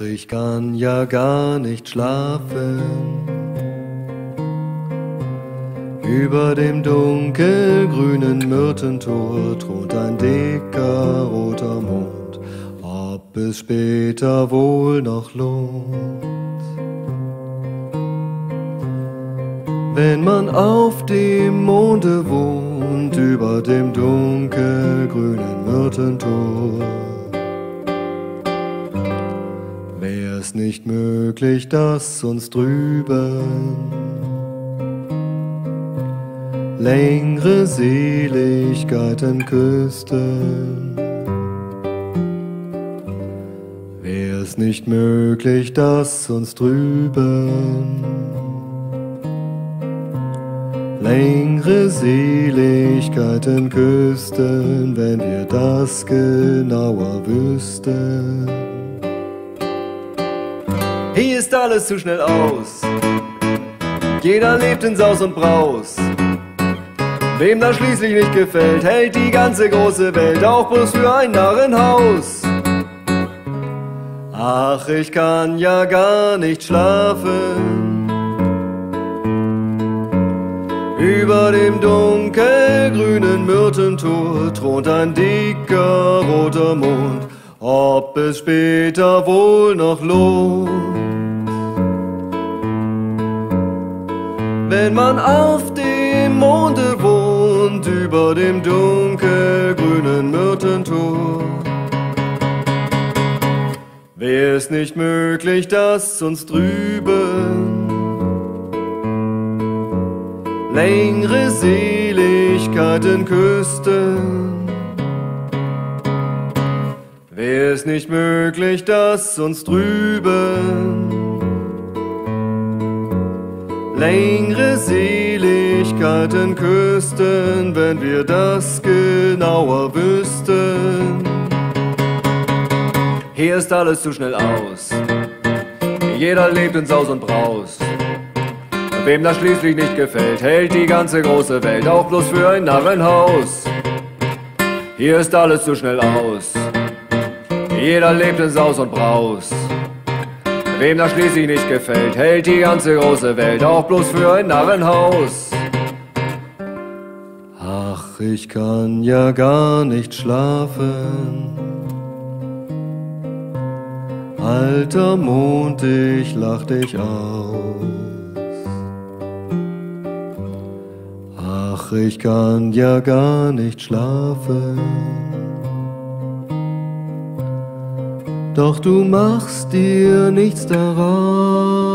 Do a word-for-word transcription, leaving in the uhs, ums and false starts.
Ich kann ja gar nicht schlafen. Über dem dunkelgrünen Myrtentor thront ein dicker roter Mond, ob es später wohl noch lohnt. Wenn man auf dem Monde wohnt, über dem dunkelgrünen Myrtentor, wär's nicht möglich, dass uns drüben längere Seligkeiten küssten. Wär's nicht möglich, dass uns drüben längere Seligkeiten küssten, wenn wir das genauer wüssten. Hier ist alles zu schnell aus. Jeder lebt in Saus und Braus. Wem das schließlich nicht gefällt, hält die ganze große Welt auch bloß für ein Narrenhaus. Ach, ich kann ja gar nicht schlafen. Über dem dunkelgrünen Myrtentor thront ein dicker roter Mond, ob es später wohl noch lohnt. Wenn man auf dem Monde wohnt, über dem dunkelgrünen Myrtentor, wär's nicht möglich, dass uns drüben längere Seligkeiten küssten. Wär's nicht möglich, dass uns drüben längere Seligkeiten küssten, wenn wir das genauer wüssten. Hier ist alles zu schnell aus. Jeder lebt in Saus und Braus. Wem das schließlich nicht gefällt, hält die ganze große Welt auch bloß für ein Narrenhaus. Hier ist alles zu schnell aus. Jeder lebt in Saus und Braus. Wem das schließlich nicht gefällt, hält die ganze große Welt auch bloß für ein Narrenhaus. Ach, ich kann ja gar nicht schlafen. Alter Mond, ich lach dich aus. Ach, ich kann ja gar nicht schlafen. Doch du machst dir nichts daraus.